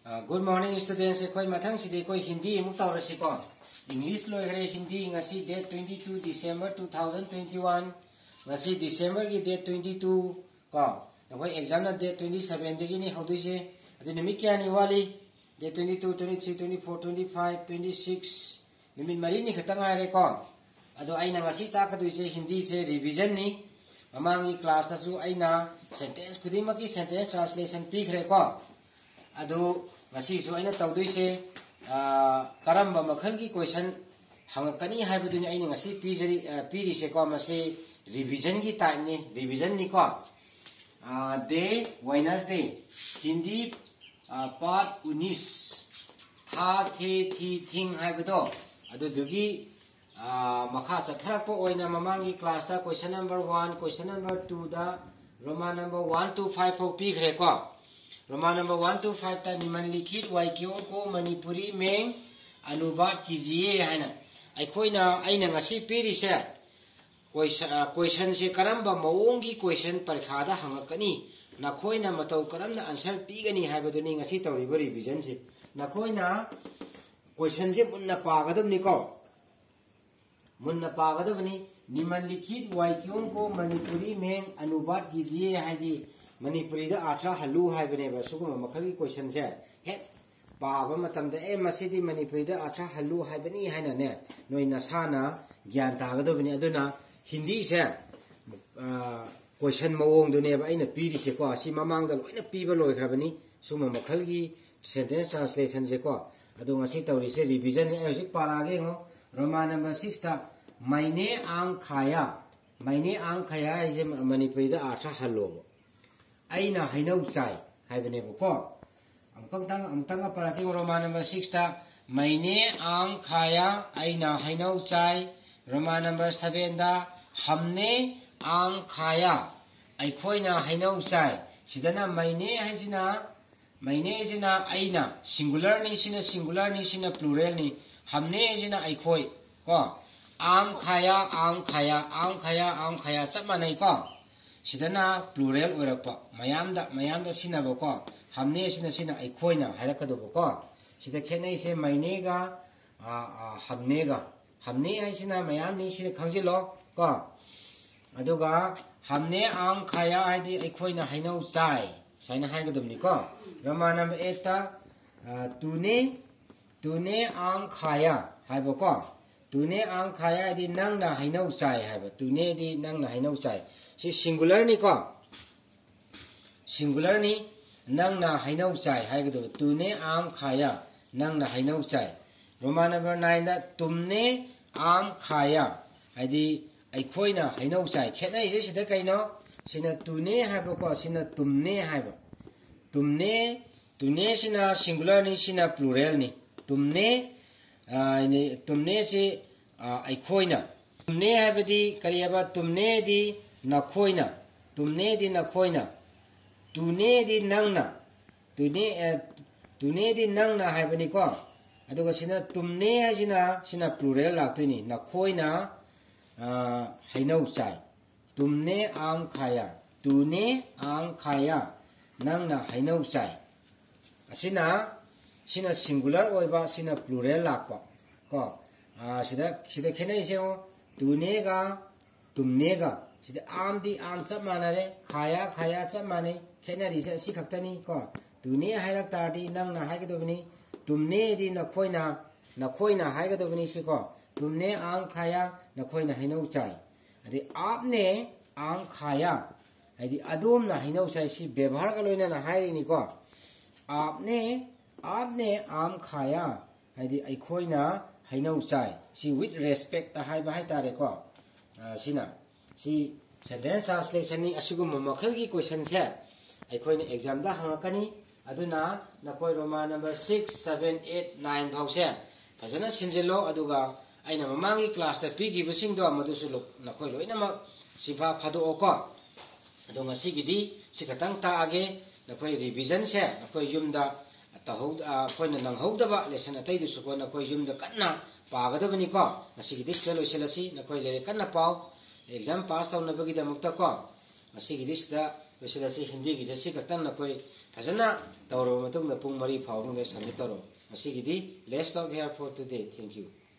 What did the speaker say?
Good morning students. Koi mathang sidi koi Hindi muk tawrasi ko. English loigre Hindi ngasi date 22 December 2021. Ngasi December ki date 22 ko. Koi exam na date 27 degi ni hodise. Adi nimit kya ni wali date 22, 23, 24, 25, 26 nimit mari ni khatang ai ko. Ado aina ngasi ta ka duise Hindi se revision ni. Mamangi class na su aina sentence kudima ki sentence translation pi khre ko. Ado ngasi su aina tawdoise karamba makhal ki question hangakani haibaduni aina ngasi piri se ko mase revision ki time ni revision ni ko day Wednesday Hindi part 19 tha the thi thing haibado ado dugi makha chatharak po oina mamangi class ta question number 1 question number 2 da Roman number 1 to 5 po pi khre ko रोमा number 1 to 5 ता निम्नलिखित वाक्यों को मणिपुरी में अनुवाद कीजिए है ना अखोइना आइना ngasi पीरी से क्वेश्चन से करम्बा मवोंगी क्वेश्चन परीक्षादा हंगकनी नखोइना मतौ करमना आंसर पीगनी हाइबदुनी ngasi तौरिबो रिविजन से नखोइना क्वेश्चन से मुन्ना पागदबनी को मुन्ना पागदबनी निम्नलिखित वाक्यों को मणिपुरी में अनुवाद कीजिए हाइदी मणिपुरी दा आठरा हल्लू हाइबनेबा सुगुम मखल की क्वेश्चन से हे पाबा मतम दा ए मसिदी मणिपुरी दा आठरा हल्लू हाइबनी हाइना ने नोइ नसाना ज्ञान तागदबनी अदुना हिंदी से क्वेश्चन मवोंग दुनेबा आइना पीरी से को असि ममांग दा लोइना पीबा लोइखरबनी सुगुम मखल की सेंटेंस ट्रांसलेशन से को अदु ngasi तौरी से रिवीजन ने हजिक पारागे हो रोमान नंबर 6 ता मैंने आंग खाया इजे मणिपुरी दा आठरा hello aina hainau chai haibane ko amtang paraki Roman number 6 ta maine ang khaya aina hainau chai Roman number 7 da hamne ang khaya aikhoina hainau chai sidana maine haisina aina singular ni sina plural ni hamne jina aikhoi ko ang khaya samanai ko sidana plural oirakpa mayamda sinabo ko hamne sina aikhoina hairakado ko sida khenai se maine ga hamne haisina mayam ni sina khangjilo ko aduga hamne am khaya haidi aikhoina hainau chai saina haigadumni ko Roman number 8 ta tune am khaya haibo ko tune am khaya di nangna hainau chai haibo tune di nangna hainau chai si singular ni ko singular ni nangna hainau chai haigado tune am khaya nangna hainau chai Roman number 9 da tumne am khaya haidi aikhoina hainau chai khenai je sida kaino sina tune haibo ko sina tumne haibo tune sina singular ni sina plural ni tumne si aikhoina tumne haibadi kariyaba tumne di nakhoina tumne di nakhoina tune di nangna haibani ko aduga sina tumne sina plural laktuni nakhoina hainau chai tumne am khaya tune am khaya nangna hainau chai asina singular oiba sina plural lakpa ko sida khenai se tune ga tumne ga sida am chap manare khaya chap mane khenari se si khaktani ko tune hairak tardi nangna haigadobni tumne di nakhoina haigadobni si ko tumne am khaya nakhoina hainau chai adi apne am khaya adi adumna hainau chai si ବ୍ୟବହାର ga loina na hairi ko apne am khaya adi aikhoina hainau chai si with respect ta haiba hai tare ko sina si sentence translation ni asugum makhal ki question se aikhoina exam da hangakani aduna nakoi Roman number 6 7 8 9 phau se phajana sinjelo aduga aina mamangi class ta pi gi basing do madusu nakoi loina mak sifa phado ko adunga sigidi sikatang ta age nakoi revision se nakoi yumda tahod khoina nang hodaba lesson atai du su ko nakoi yumda kanna pagadabani ko masigidi stelo selasi nakoi le kanna pau exam pass taw na bagi da mukta ko masigi dis da Hindi gi jasi katan na koi फजना तौर पुंग मरी फाउंग submit तौर let's stop here for today. Thank you.